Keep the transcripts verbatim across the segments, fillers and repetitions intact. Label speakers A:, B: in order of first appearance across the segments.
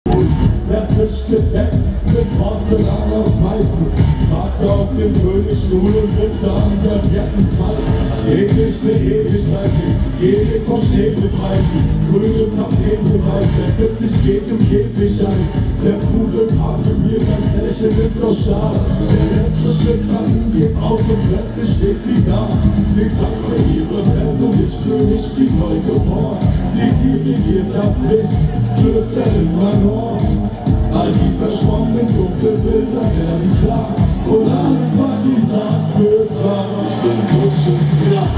A: Der Tisch gedeckt mit Porzellan aus Meißen. Vater auf dem Königsstuhl und Ritter an Servietten falten. Täglich ne Ewigkeit, jede vom Schnee befreiten. Grüne Tapetenbeweis, der siebzig geht im Käfig ein. Der Pudel parfümiert, das Lächeln ist aus Stahl. Der elektrische Kamin geht aus und plötzlich steht sie da. Nichts als für ihre Welt und ich fühl mich wie neu geboren. Sie dirigiert das Licht, flüstert in mein Ohr. All die verschwommenen dunklen Bilder werden klar. Und alles, was sie sagt, wird wahr. Ich bin so schön klar.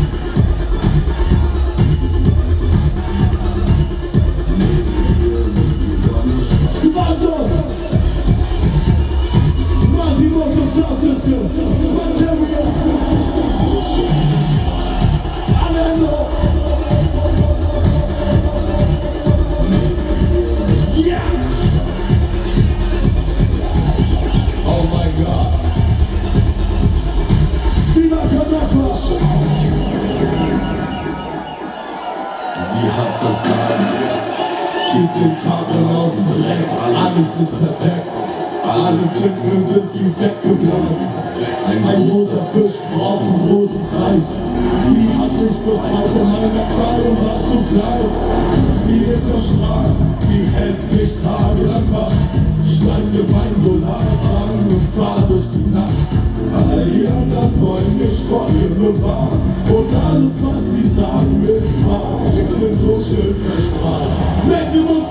A: Sie hat das Sagen, zieht den Kabel aus dem Dreck, alles ist perfekt, alle Glücken sind wie weggeblasen. Ein roter Fisch braucht einen großen Teich. Sie hat mich befreit in meiner Kleidung war zu klein. Sie ist erstrahlt, sie hält mich tagelang wach. Steige mein Solarwagen und fahr durch die Nacht. Alle die anderen wollen mich vor ihr bewahren. Und alles, was sie sagen, ist wahr. Ich bin so schön verstrahlt.